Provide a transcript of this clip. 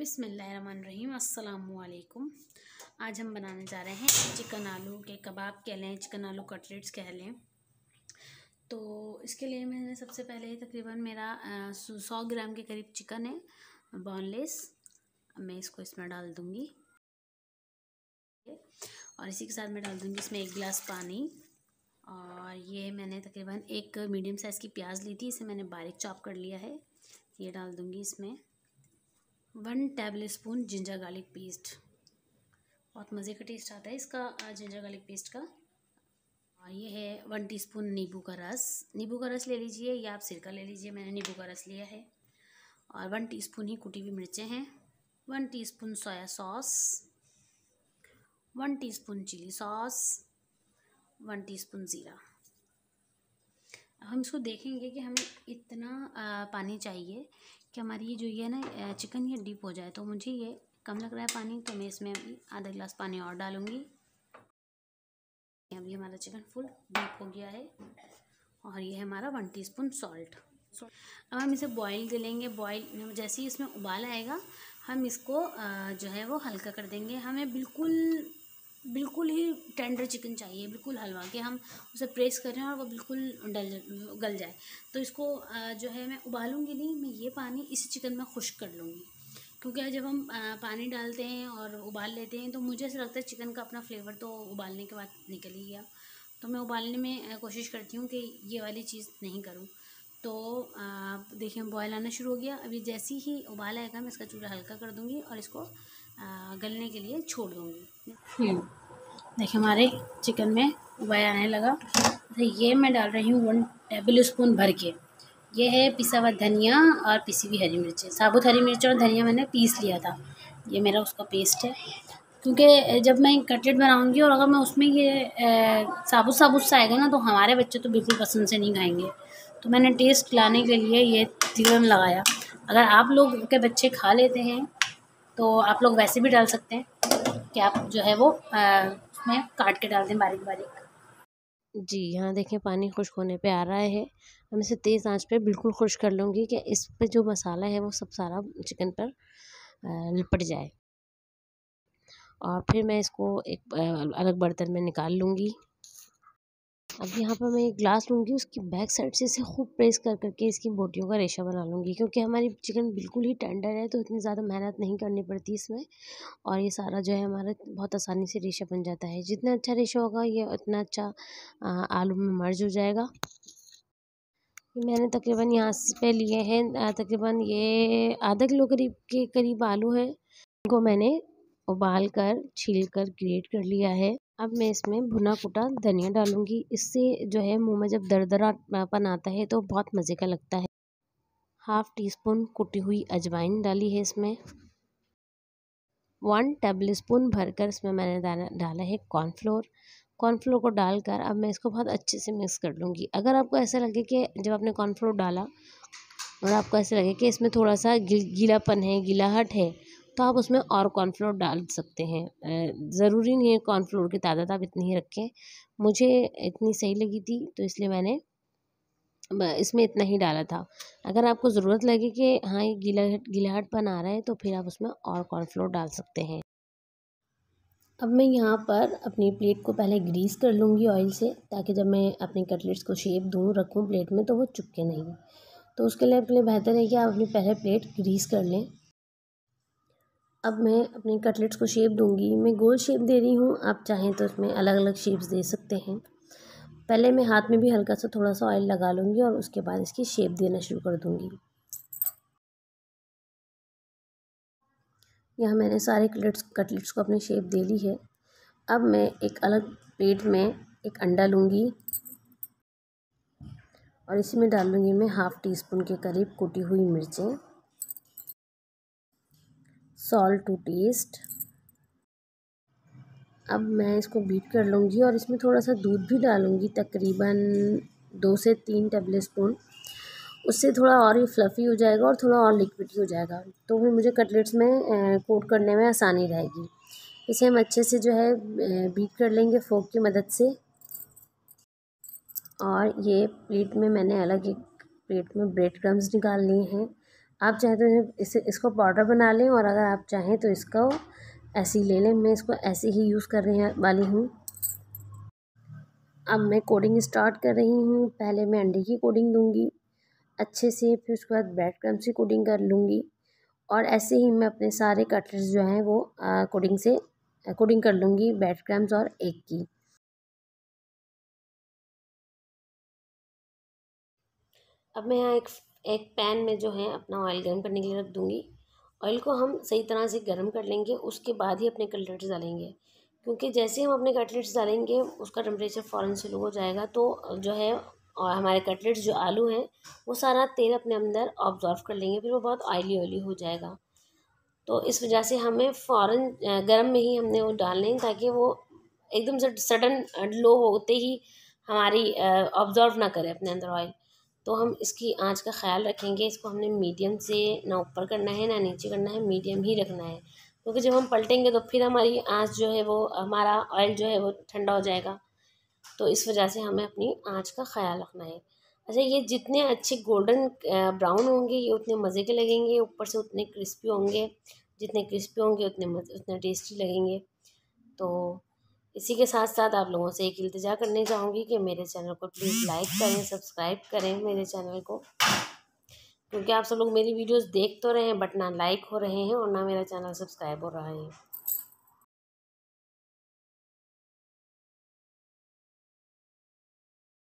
बिस्मिल्लाहिर्रहमानिर्रहीम अस्सलामुअलैकुम। आज हम बनाने जा रहे हैं चिकन आलू के कबाब कह लें, चिकन आलू कटलेट्स कह लें। तो इसके लिए मैंने सबसे पहले तकरीबन मेरा 100 ग्राम के करीब चिकन है, बोनलेस। मैं इसको इसमें डाल दूँगी और इसी के साथ मैं डाल दूँगी इसमें 1 गिलास पानी। और ये मैंने तकरीबन एक मीडियम साइज़ की प्याज ली थी, इसे मैंने बारीक चॉप कर लिया है। ये डाल दूँगी इसमें 1 tablespoon ginger garlic paste. बहुत मज़े का टेस्ट आता है इसका जिंजर गार्लिक पेस्ट का। और ये है 1 टीस्पून नींबू का रस। नींबू का रस ले लीजिए या आप सिरका ले लीजिए, मैंने नींबू का रस लिया है। और 1 टीस्पून ही कुटी हुई मिर्चें हैं। 1 teaspoon soya sauce, 1 teaspoon chili sauce, 1 teaspoon ज़ीरा। हम इसको देखेंगे कि हमें इतना पानी चाहिए कि हमारी जो ये ना चिकन ये डीप हो जाए। तो मुझे ये कम लग रहा है पानी, तो मैं इसमें अभी आधा गिलास पानी और डालूँगी। अभी हमारा चिकन फुल डीप हो गया है। और ये है हमारा 1 टीस्पून सॉल्ट। अब हम इसे बॉईल कर लेंगे। बॉईल जैसे ही इसमें उबाल आएगा हम इसको जो है वो हल्का कर देंगे। हमें बिल्कुल ही टेंडर चिकन चाहिए, बिल्कुल हलवा कि हम उसे प्रेस करें और वो बिल्कुल गल जाए। तो इसको जो है मैं उबालूंगी नहीं, मैं ये पानी इसी चिकन में खुश्क कर लूँगी। क्योंकि जब हम पानी डालते हैं और उबाल लेते हैं तो मुझे ऐसा लगता है चिकन का अपना फ्लेवर तो उबालने के बाद निकल ही गया। तो मैं उबालने में कोशिश करती हूँ कि ये वाली चीज़ नहीं करूँ। तो देखिए बॉयल आना शुरू हो गया। अभी जैसे ही उबाल आएगा मैं इसका चूल्हा हल्का कर दूँगी और इसको गलने के लिए छोड़ दूँगी। देखिए हमारे चिकन में उबाल आने लगा। तो ये मैं डाल रही हूँ 1 टेबल स्पून भर के। ये है पिसा हुआ धनिया और पिसी हुई हरी मिर्चें। साबुत हरी मिर्च और धनिया मैंने पीस लिया था, ये मेरा उसका पेस्ट है। क्योंकि जब मैं कटलेट बनाऊँगी और अगर मैं उसमें ये साबुत सा आएगा ना तो हमारे बच्चे तो बिल्कुल पसंद से नहीं खाएंगे। तो मैंने टेस्ट लाने के लिए ये तकरीबन लगाया। अगर आप लोग के बच्चे खा लेते हैं तो आप लोग वैसे भी डाल सकते हैं कि आप जो है वो उसमें काट के डाल दें बारीक बारीक। जी, यहाँ देखें पानी खुश्क होने पे आ रहा है। हम इसे तेज़ आंच पे बिल्कुल खुश्क कर लूँगी कि इस पे जो मसाला है वो सब सारा चिकन पर लिपट जाए। और फिर मैं इसको एक अलग बर्तन में निकाल लूँगी। अब यहाँ पर मैं एक ग्लास लूँगी, उसकी बैक साइड से इसे खूब प्रेस कर करके इसकी बोटियों का रेशा बना लूँगी। क्योंकि हमारी चिकन बिल्कुल ही टेंडर है तो इतनी ज़्यादा मेहनत नहीं करनी पड़ती इसमें। और ये सारा जो है हमारा बहुत आसानी से रेशा बन जाता है। जितना अच्छा रेशा होगा ये उतना अच्छा आलू में मर्ज हो जाएगा। मैंने तकरीबन यहाँ पे लिए हैं तकरीबन ये आधा किलो के करीब आलू है। इनको मैंने उबाल कर छील कर ग्रेट कर लिया है। अब मैं इसमें भुना कुटा धनिया डालूंगी। इससे जो है मुंह में जब दरदरापन आता है तो बहुत मज़े का लगता है। 1/2 टीस्पून कुटी हुई अजवाइन डाली है इसमें। 1 टेबल स्पून भरकर इसमें मैंने डाला है कॉर्नफ्लोर। कॉर्नफ्लोर को डालकर अब मैं इसको बहुत अच्छे से मिक्स कर लूँगी। अगर आपको ऐसा लगे कि जब आपने कॉर्नफ्लोर डाला और आपको ऐसा लगे कि इसमें थोड़ा सा गीलापन है, गीलाहट है, तो आप उसमें और कॉर्नफ्लोर डाल सकते हैं। ज़रूरी नहीं है कॉर्नफ्लोर की तादाद आप इतनी ही रखें। मुझे इतनी सही लगी थी तो इसलिए मैंने इसमें इतना ही डाला था। अगर आपको ज़रूरत लगे कि हाँ ये गीलाहटपन आ रहा है तो फिर आप उसमें और कॉर्नफ्लोर डाल सकते हैं। अब मैं यहाँ पर अपनी प्लेट को पहले ग्रीस कर लूँगी ऑयल से, ताकि जब मैं अपनी कटलेट्स को शेप दूँ रखूँ प्लेट में तो वो चिपके नहीं। तो उसके लिए आपके लिए बेहतर है कि आप अपनी पहले प्लेट ग्रीस कर लें। अब मैं अपनी कटलेट्स को शेप दूँगी। मैं गोल शेप दे रही हूँ, आप चाहें तो उसमें अलग अलग शेप्स दे सकते हैं। पहले मैं हाथ में भी हल्का सा थोड़ा सा ऑयल लगा लूँगी और उसके बाद इसकी शेप देना शुरू कर दूँगी। यहाँ मैंने सारे कटलेट्स को अपनी शेप दे ली है। अब मैं एक अलग प्लेट में एक अंडा लूँगी और इसी में डाल लूँगी मैं 1/2 टीस्पून के करीब कुटी हुई मिर्चें, सॉल्ट टू टेस्ट। अब मैं इसको बीट कर लूँगी और इसमें थोड़ा सा दूध भी डालूँगी, तकरीबन 2 से 3 टेबल स्पून। उससे थोड़ा और ही फ्लफ़ी हो जाएगा और थोड़ा और लिक्विडी हो जाएगा, तो फिर मुझे कटलेट्स में कोट करने में आसानी रहेगी। इसे हम अच्छे से जो है बीट कर लेंगे फ़ोर्क की मदद से। और ये प्लेट में मैंने अलग एक प्लेट में ब्रेड क्रम्स निकाल लिए हैं। आप चाहें तो इसको पाउडर बना लें, और अगर आप चाहें तो इसको ऐसे ही ले लें। मैं इसको ऐसे ही यूज़ कर रही वाली हूँ। अब मैं कोडिंग स्टार्ट कर रही हूँ। पहले मैं अंडे की कोडिंग दूँगी अच्छे से, फिर उसके बाद ब्रेड क्रम्स की कोडिंग कर लूँगी, और ऐसे ही मैं अपने सारे कटलेट्स जो हैं वो कोडिंग कर लूँगी ब्रेड क्रम्स और एग की। अब मैं यहाँ एक पैन में जो है अपना ऑयल गर्म करने के लिए रख दूँगी। ऑयल को हम सही तरह से गर्म कर लेंगे, उसके बाद ही अपने कटलेट्स डालेंगे, क्योंकि जैसे हम अपने कटलेट्स डालेंगे उसका टेम्परेचर फ़ौरन से लो हो जाएगा, तो जो है और हमारे कटलेट्स जो आलू हैं वो सारा तेल अपने अंदर ऑब्जॉर्व कर लेंगे, फिर वो बहुत ऑयली ऑयली हो जाएगा। तो इस वजह से हमें फ़ौरन गर्म में ही हमने वो डालने हैं, ताकि वो एकदम से सडन लो होते ही हमारी ऑब्जॉर्व ना करे अपने अंदर ऑयल। तो हम इसकी आंच का ख्याल रखेंगे। इसको हमने मीडियम से ना ऊपर करना है ना नीचे करना है, मीडियम ही रखना है, क्योंकि जब हम पलटेंगे तो फिर हमारी आंच जो है वो हमारा ऑयल जो है वो ठंडा हो जाएगा। तो इस वजह से हमें अपनी आंच का ख्याल रखना है। अच्छा, ये जितने अच्छे गोल्डन ब्राउन होंगे ये उतने मज़े के लगेंगे, ऊपर से उतने क्रिस्पी होंगे। जितने क्रिस्पी होंगे उतने टेस्टी लगेंगे। तो इसी के साथ साथ आप लोगों से एक इल्तिजा करने चाहूँगी कि मेरे चैनल को प्लीज़ लाइक करें, सब्सक्राइब करें मेरे चैनल को, क्योंकि आप सब लोग मेरी वीडियोस देख तो रहे हैं बट ना लाइक हो रहे हैं और ना मेरा चैनल सब्सक्राइब हो रहा है।